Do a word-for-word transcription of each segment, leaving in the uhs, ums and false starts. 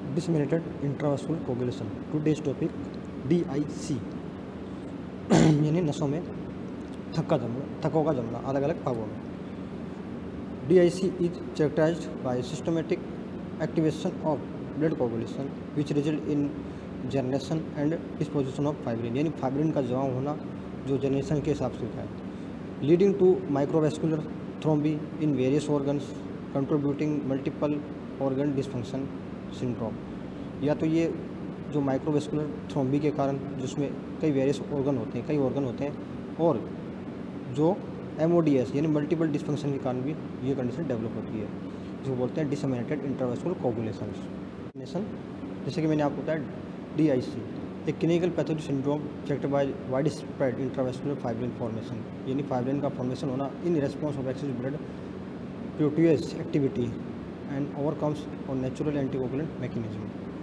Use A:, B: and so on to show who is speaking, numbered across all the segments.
A: Disseminated intravascular coagulation. Today's topic D I C यानी नसों में थक्का जमना, थक्कों का जमना अलग अलग भागों में। D I C is characterized by systematic activation of blood coagulation which result in generation and disposition of fibrin, यानी फाइब्रिन का जमाव होना जो जनरेशन के हिसाब से होता है, leading to microvascular thrombi in various organs contributing multiple organ dysfunction syndrome. या तो ये जो माइक्रोवेस्कुलर थ्रोम्बी के कारण जिसमें कई वेरियस ऑर्गन होते हैं कई ऑर्गन होते हैं और जो एम ओ डी एस यानी मल्टीपल डिसफंक्शन के कारण भी ये कंडीशन डेवलप होती है, जिसको बोलते हैं डिसमिनेटेड इंट्रावेस्कुलर कोगुलेशन। जैसे कि मैंने आपको बताया डी आई सी एक clinical pathology syndrome checked by widespread intravascular fibrin formation, यानी फाइब्रिन का फॉर्मेशन होना in response of excess blood protease activity and overcomes और नेचुरल एंटीकोगुलेंट मैकेनिज्म।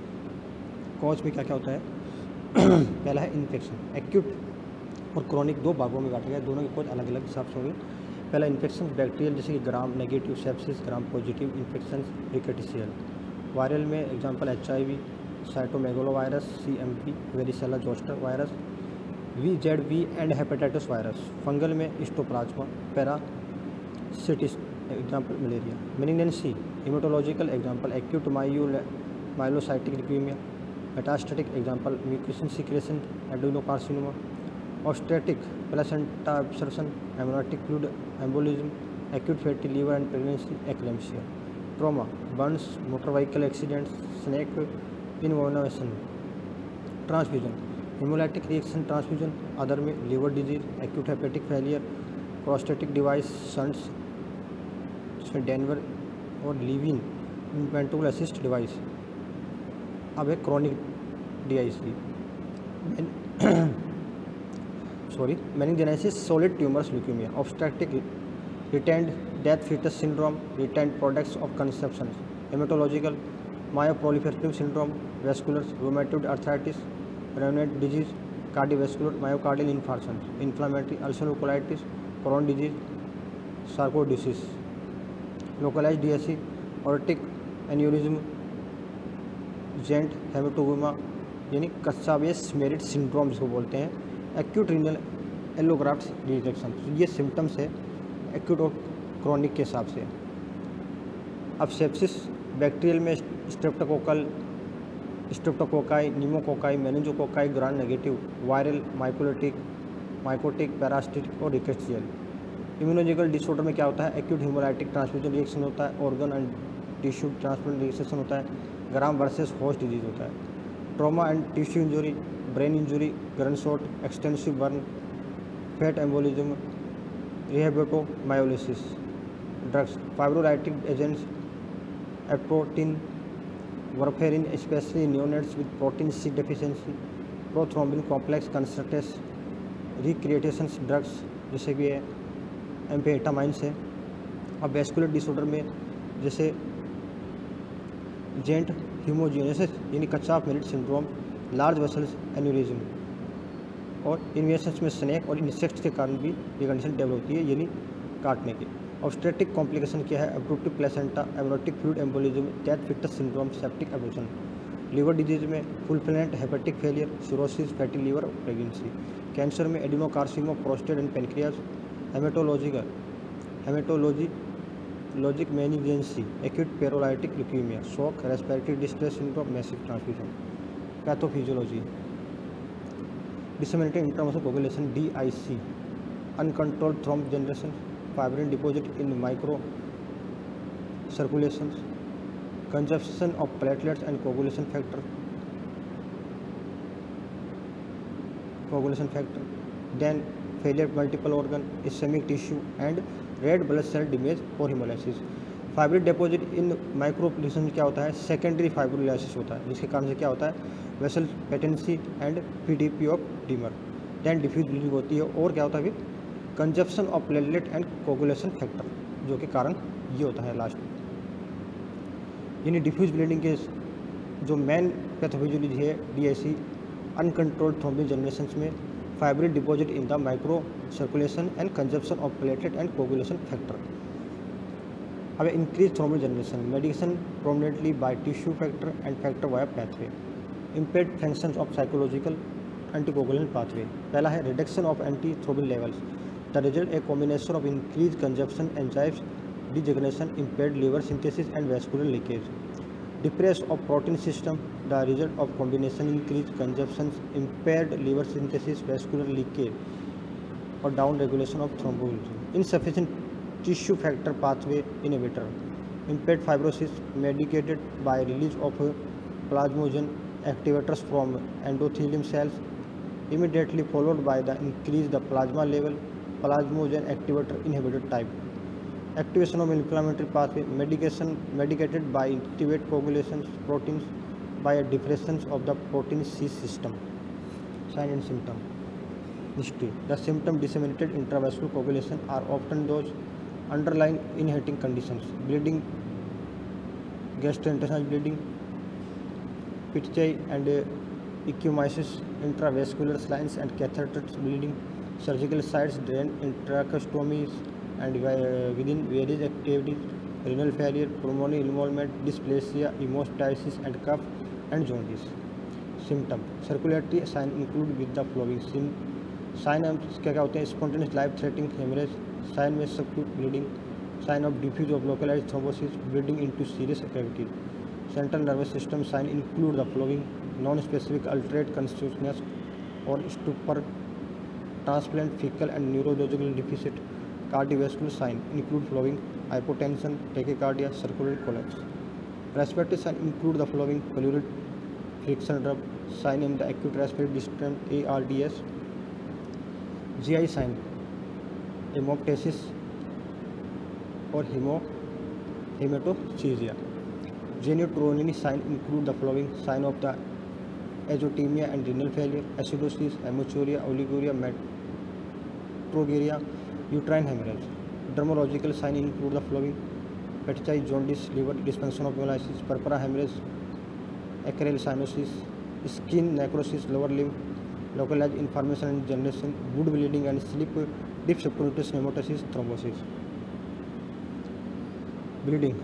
A: कॉज में क्या क्या होता है पहला है इन्फेक्शन। एक्यूट और क्रॉनिक दो भागों में बांटा गया, दोनों के कॉज अलग अलग हिसाब से होंगे। पहला इन्फेक्शन बैक्टीरियल जैसे कि gram negative sepsis, gram positive infection rickettsial. Viral में example H I V, cytomegalovirus, C M P, varicella zoster virus, V Z V and hepatitis virus. Fungal में histoplasma, parasitic example malaria. Malignancy haematological example acute myo myelocytic leukaemia, metastatic example mucin secretion adenocarcinoma, obstetric placenta absorption, amniotic fluid embolism, acute fatty liver and pregnancy eclampsia. Trauma burns, motor vehicle accidents, snake envenomation. Transfusion haemolytic reaction transfusion, other में liver disease, acute hepatic failure, prosthetic device shunts जिसमें Denver और LeVeen implantable assist device. अब है chronic D I C sorry malignancies solid tumours leukaemia, obstructive retained dead fetus syndrome, retained products of conception. Haematological myeloproliferative syndrome, vascular rheumatoid arthritis, Raynaud disease, cardiovascular myocardial infarction, inflammatory ulcerative colitis, Crohn disease, sarcoidosis. Localised D I C aortic aneurysm, giant haemangioma यानी Kasabach Merritt syndrome जिसको बोलते हैं, acute renal allograft rejection. ये symptoms है acute और chronic के हिसाब से। अब सेप्सिस बैक्टीरियल में स्ट्रेप्टोकोकल स्ट्रेप्टोकोकाई, निमोकोकाई, मेनिंजोकोकाई, gram negative, viral mycolytic mycotic parasitic और रिकेशियल। इम्यूनोलॉजिकल डिसऑर्डर में क्या होता है एक्यूट हेमोलाइटिक ट्रांसफ्यूजन रिएक्शन होता है, organ and tissue transplant reaction होता है, ग्राम वर्सेस होस्ट डिजीज होता है। Trauma and tissue injury, brain injury, gunshot, extensive burn, fat embolism, rhabdomyolysis. Drugs fibrinolytic agents, aprotinin, warfarin specially neonates with protein C deficiency, prothrombin complex concentrates, recreational drugs जैसे कि एम्फेटामाइंस है। अब vascular disorder में जैसे gent hemangiomas यानी कच्चा Merritt syndrome, large vessels aneurysm और invasions में स्नेक और इंसेक्ट्स के कारण भी ये कंडीशन डेवलप होती है यानी काटने की। ऑब्स्टेटिक कॉम्प्लिकेशन क्या है abruptio placenta, amniotic fluid embolism, death foetus syndrome, septic abortion. Liver disease में fulminant hepatic failure, cirrhosis, fatty liver और प्रेगनेंसी। कैंसर में adenocarcinoma, prostate and pancreas. Haematological haematology logic malignancy, acute promyelocytic leukaemia, shock, respiratory distress syndrome, massive transfusion. Pathophysiology disseminated intravascular coagulation D I C, uncontrolled thrombin generation, fibrin deposit in micro circulation, consumption of platelets and coagulation factor coagulation factor then failure multiple organ, ischaemic tissue and red blood cell damage और haemolysis. Fibrin deposit in microcirculation में क्या होता है secondary फाइब्रोलाइसिस होता है, जिसके कारण से क्या होता है vessel patency and PDP of dimer. Then diffuse bleeding होती है और क्या होता है फिर consumption of platelet and coagulation factor, जो के कारण ये होता है लास्ट में। यानी डिफ्यूज ब्लीडिंग के जो मेन पैथोफिजियोलॉजी है D I C uncontrolled thrombin generation में fibrin deposit in the micro circulation and consumption of platelet and coagulation factor. अब इंक्रीज थ्रोम्बो जनरेशन, मेडिकेशन prominently by tissue factor and factor via pathway, impaired functions of physiological anticoagulant pathway. पहला है reduction of anti thrombin levels, the result a combination of increase consumption enzymes degeneration, impaired liver synthesis and vascular leakage. Depress of protein system, the result of combination increase consumption, impaired liver synthesis, vascular leakage और down regulation of thrombolism. Insufficient tissue factor pathway inhibitor, impaired fibrosis mediated by release of plasmogen activators from endothelium cells, immediately followed by the increase the plasma level plasmogen activator inhibitor type. Activation of inflammatory pathway, medication medicated by activate coagulation proteins by a depression of the protein C system. Sign and symptom. History. The symptom disseminated intravascular coagulation are often those underlying inhibiting conditions: bleeding, gastrointestinal bleeding, petechiae and uh, ecchymiosis, intravascular lines and catheters bleeding, surgical sites drain, tracheostomies and uh, within various activities, renal failure, pulmonary involvement, dysplasia, hemostasis and cough and jaundice. Symptom. Circulatory sign include with the following. Sim sign क्या क्या होते हैं? Spontaneous life threatening haemorrhage, sign में subacute bleeding, sign of diffuse of localised thrombosis, bleeding into serious cavity. Central nervous system sign include the following: non specific altered consciousness और stupor, transplant, focal and neurological deficit. Cardiovascular sign include following: hypotension, tachycardia, circular collapse. Respiratory sign include the following: pleural friction rub, sign in the acute respiratory distress A R D S. G I sign haemoptysis और haemo haematochezia. Genitourinary sign include the following: sign of the azotaemia and renal failure, acidosis, haematuria, oliguria, metrorrhagia, uterine haemorrhage. Dermatological sign include the following: petechiae, jaundice, liver dysfunction of haemolysis, purpura haemorrhage, acral cyanosis, skin necrosis, lower limb, localized information and generation, wound bleeding and sleep deep-subcutaneous pneumatosis, thrombosis. Bleeding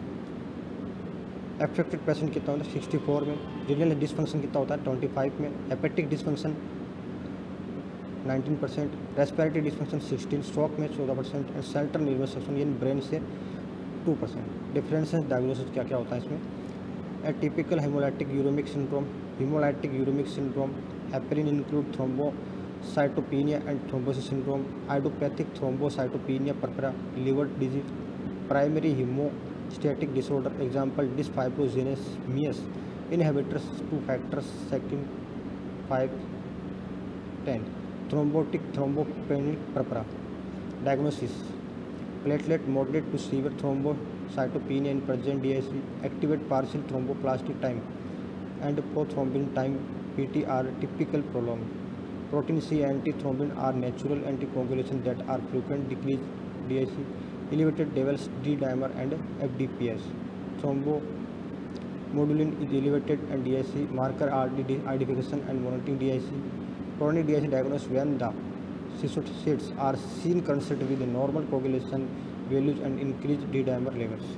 A: affected patient कितना होता है? Sixty four में। renal dysfunction कितना होता है? Twenty five में। hepatic dysfunction nineteen percent, respiratory dysfunction sixteen, stroke में चौदह परसेंट और central nervous system यानी ब्रेन से टू परसेंट। डिफरेंसेस डायग्नोसिस क्या क्या होता है इसमें? Atypical haemolytic uraemic syndrome, hemolytic uremic syndrome, heparin include thrombocytopenia and thrombosis syndrome, idiopathic thrombocytopenia purpura, liver disease, primary hemostatic disorder, example dysfibrinogenesis, inhibitors two factors second five ten, thrombotic thrombopenic purpura. Diagnosis: platelet moderate to severe thrombocytopenia in present D I C, activate partial thromboplastic time and prothrombin time P T are typical prolonged. Protein C antithrombin are natural anticoagulation that are frequent decrease D I C, elevated levels D dimer and F D P S. Thrombomodulin is elevated and D I C marker are identification and monitoring D I C. Chronic D I C diagnosed when the cystocytes are seen consistent with the normal coagulation values and increased D dimer levels.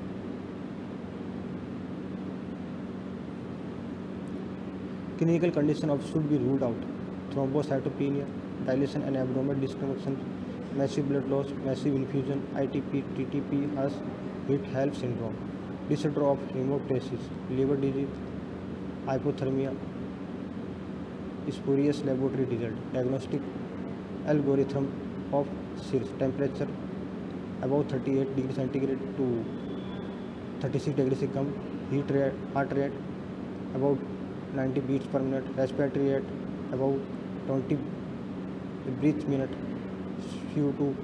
A: Clinical condition of should be ruled out: thrombocytopenia, dilation and abdominal dysfunction, massive blood loss, massive infusion, I T P, T T P, H, heat help syndrome, disorder of hemostasis, liver disease, hypothermia, spurious laboratory result. Diagnostic algorithm of S I R S: temperature above thirty-eight degree centigrade to thirty-six degree से कम, heat rate, heart rate about ninety beats per minute, respiratory rate about twenty breaths minute, C O two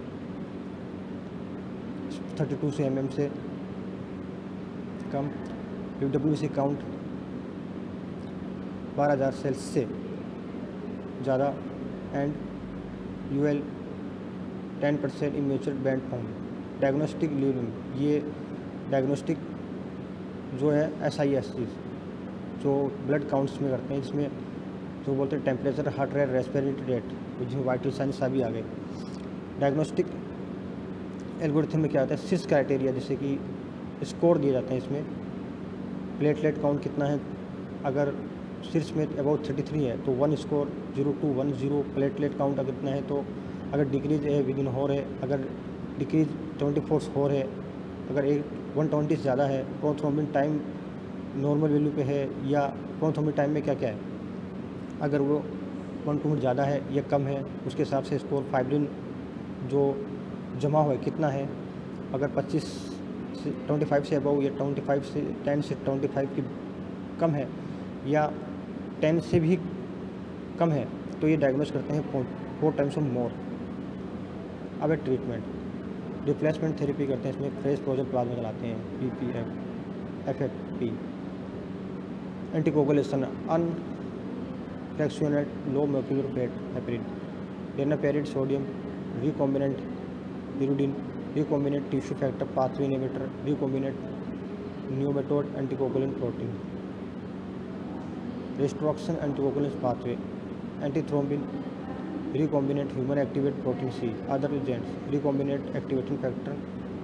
A: thirty-two से mm से कम, W W C count बारह हज़ार cells से ज़्यादा and U L ten percent immature band form. Diagnostic लीविंग, ये diagnostic जो है एस आई एस जो ब्लड काउंट्स में करते हैं, इसमें जो बोलते हैं temperature, heart rate, respiratory rate, जिसमें वाइटल साइंस सभी आ गए। डायग्नोस्टिक एल्गोरिथम में क्या होता है, सिक्स क्राइटेरिया जैसे कि स्कोर दिए जाते हैं इसमें, प्लेटलेट काउंट कितना है, अगर शीर्ष में अबाउट थर्टी थ्री है तो one score, zero two one zero, platelet count अगर इतना है तो, अगर डिक्रीज है विद इन होर है, अगर डिक्रीज ट्वेंटी फोर होर है, अगर एक वन ट्वेंटी से ज़्यादा है, प्रोथ्रोम्बिन टाइम नॉर्मल वैल्यू पे है या प्रोथ्रोम्बिन टाइम में क्या क्या है, अगर वो वन टू मिनट ज़्यादा है या कम है उसके हिसाब से स्कोर, फाइब्रिन जो जमा हुआ है कितना है, अगर पच्चीस से ट्वेंटी फाइव से अबव या ट्वेंटी फाइव से टेन से ट्वेंटी फाइव की कम है या टेन से भी कम है तो ये डायग्नोस करते हैं फोर टाइम्स ऑफ मोर। अब है ट्रीटमेंट, रिप्लेसमेंट थेरेपी करते हैं, इसमें फ्रेश फ्रोजन प्लाज्मा चलाते हैं, P P F F F P, anticoagulation, unfractionated low molecular weight heparin, danaparoid sodium, recombinant hirudin, recombinant tissue factor pathway inhibitor, recombinant nematode anticoagulant protein, restoration anticoagulant pathway, antithrombin, recombinant human activate protein C, other agents, recombinant activating factor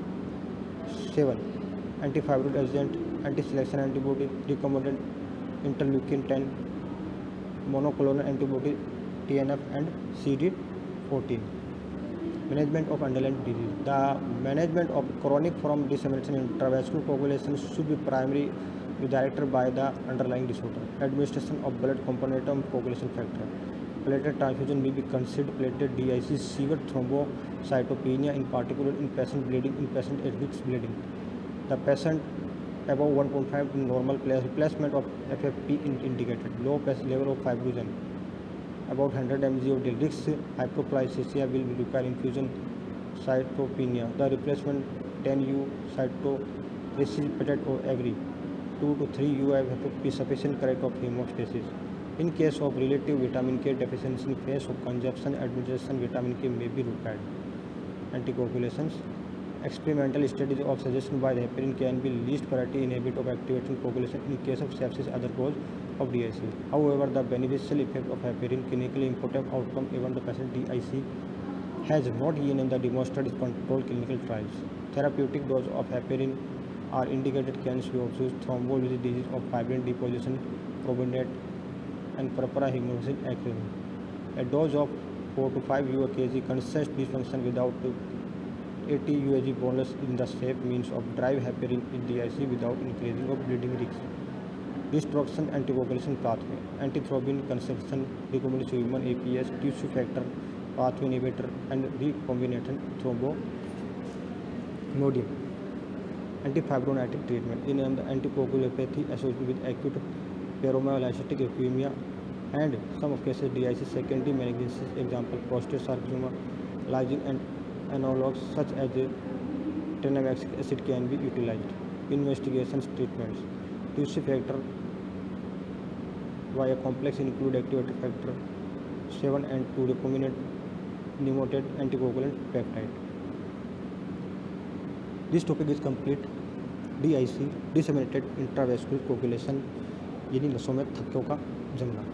A: seven, antifibrotic agent, anti-selection antibody, recombinant interleukin ten, monoclonal antibody T N F and C D fourteen. Management of underlying disease. The management of chronic form dissemination intravascular coagulation should be primarily directed by the underlying disorder. Administration of blood component of coagulation factor. Platelet transfusion may be considered. Platelet D I C, severe thrombocytopenia, in particular in patient bleeding, in patient at risk bleeding. The patient above one point five in normal place, replacement of F F P indicated. Low level of fibrinogen, about one hundred milligrams of risk hyperplasia will require infusion. Cytopenia, the replacement ten U cytoprecipitate or every two to three U have to be sufficient correct of hemostasis. In case of relative vitamin K deficiency, in phase of consumption, administration vitamin K may be required. Anticoagulations. Experimental studies of suggestion by the heparin can be least priority inhibit of activating coagulation in case of sepsis, other cause of D I C. However, the beneficial effect of heparin, clinically important outcome, even the patient D I C has not yet in the demonstrated controlled clinical trials. Therapeutic dose of heparin are indicated can be observed thrombolysis disease of fibrin deposition, prominent and purpura hemolysis activity. A dose of four to five U K G consists dysfunction without eighty U A G bonus in the safe means of drive heparin in D I C without increasing of bleeding risk. Destruction anticoagulation pathway, antithrombin consumption, recombinant human A P S, tissue factor pathway inhibitor and recombinant thrombomodium. Antifibrinolytic treatment in the anticoagulopathy associated with acute peromyolytic leukemia and some of cases D I C secondary malignancies, example prostate sarcoma, lysine and analogs such as tranexamic acid can be utilized. Investigations, treatments, tissue factor via complex include activating factor seven and two recombinant pneumated anticoagulant peptide. This topic is complete. D I C, disseminated intravascular coagulation, यानी नसों में थक्कों का जमना।